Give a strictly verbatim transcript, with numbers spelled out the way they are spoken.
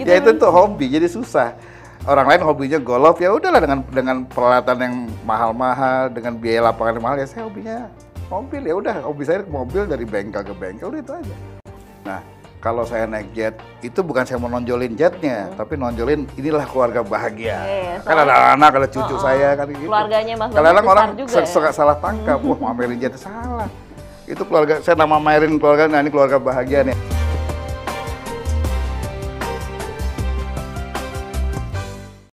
Ya itu tuh hobi, jadi susah. Orang lain hobinya golf, ya udahlah dengan dengan peralatan yang mahal-mahal, dengan biaya lapangan yang mahal, ya saya hobinya mobil, ya udah hobi saya mobil dari bengkel ke bengkel, udah itu aja. Nah, kalau saya naik jet, itu bukan saya mau nonjolin jetnya, hmm. tapi nonjolin inilah keluarga bahagia. Yeah, kan ada anak, ada cucu oh, saya kan gitu. Keluarganya Mas Bambang kadang-kadang orang juga, suka ya? salah tangkap, wah mamerin jet, salah. Itu keluarga, saya nama mamerin keluarga, nah ini keluarga bahagia nih.